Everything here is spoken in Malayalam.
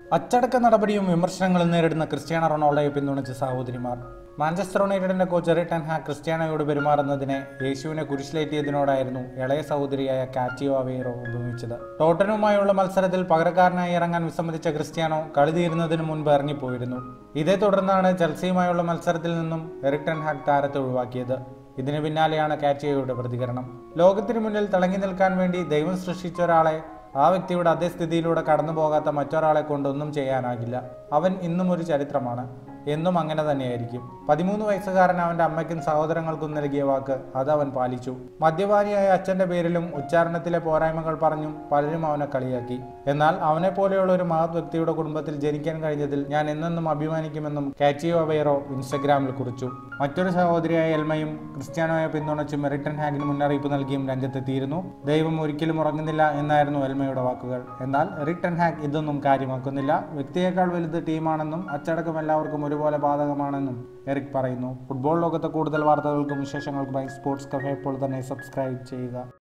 അച്ചടക്ക നടപടിയും വിമർശനങ്ങളും നേരിടുന്ന ക്രിസ്ത്യാനോ റൊണാൾഡോയെ പിന്തുണച്ച സഹോദരിമാർ. മാഞ്ചസ്റ്റർ യുണൈറ്റഡിന്റെ കോച്ച് എറിക് ടെൻ ഹാഗ് ക്രിസ്ത്യാനോയോട് പെരുമാറുന്നതിനെ യേശുവിനെ കുരിശിലേറ്റിയതിനോടായിരുന്നു ഇളയ സഹോദരിയായ കാറ്റിയോ അവേറോ ഉപമിച്ചത്. ടോട്ടനുമായുള്ള മത്സരത്തിൽ പകരക്കാരനായി ഇറങ്ങാൻ വിസമ്മതിച്ച ക്രിസ്ത്യാനോ കളി തീരുന്നതിന് മുൻപ് ഇറങ്ങിപ്പോയിരുന്നു. ഇതേ തുടർന്നാണ് ചെൽസിയുമായുള്ള മത്സരത്തിൽ നിന്നും എറിക് ടെൻ ഹാഗ് താരത്തെ ഒഴിവാക്കിയത്. ഇതിന് പിന്നാലെയാണ് കാറ്റിയോയുടെ പ്രതികരണം. ലോകത്തിനു മുന്നിൽ തിളങ്ങി നിൽക്കാൻ വേണ്ടി ദൈവം സൃഷ്ടിച്ച ഒരാളെ ആ വ്യക്തിയുടെ അതേ സ്ഥിതിയിലൂടെ കടന്നു പോകാത്ത മറ്റൊരാളെ കൊണ്ടൊന്നും ചെയ്യാനാകില്ല. അവൻ ഇന്നും ഒരു ചരിത്രമാണ്, എന്നും അങ്ങനെ തന്നെയായിരിക്കും. 13 വയസ്സുകാരൻ അവൻ്റെ അമ്മയ്ക്കും സഹോദരങ്ങൾക്കും നൽകിയ വാക്ക് അത് അവൻ പാലിച്ചു. മദ്യപാനിയായ അച്ഛൻ്റെ പേരിലും ഉച്ചാരണത്തിലെ പോരായ്മകൾ പറഞ്ഞും പലരും അവനെ കളിയാക്കി. എന്നാൽ അവനെ പോലെയുള്ള ഒരു മഹത് വ്യക്തിയുടെ കുടുംബത്തിൽ ജനിക്കാൻ കഴിഞ്ഞതിൽ ഞാൻ എന്നെന്നും അഭിമാനിക്കുമെന്നും കാറ്റിയോ അവേറോ ഇൻസ്റ്റഗ്രാമിൽ കുറിച്ചു. മറ്റൊരു സഹോദരിയായ എൽമയും ക്രിസ്ത്യാനോയെ പിന്തുണച്ചും എറിക് ടെൻ ഹാഗിന് മുന്നറിയിപ്പ് നൽകിയും രംഗത്തെത്തിയിരുന്നു. ദൈവം ഒരിക്കലും ഉറങ്ങുന്നില്ല എന്നായിരുന്നു എൽമയുടെ വാക്കുകൾ. എന്നാൽ എറിക് ടെൻ ഹാഗ് ഇതൊന്നും കാര്യമാക്കുന്നില്ല. വ്യക്തിയേക്കാൾ വലുത് ടീമാണെന്നും അച്ചടക്കം എല്ലാവർക്കും ഒരുപോലെ ബാധകമാണെന്നും എറിക് പറയുന്നു. ഫുട്ബോൾ ലോകത്തെ കൂടുതൽ വാർത്തകൾക്കും വിശേഷങ്ങൾക്കുമായി സ്പോർട്സ് കഫേ ഇപ്പോൾ തന്നെ സബ്സ്ക്രൈബ് ചെയ്യുക.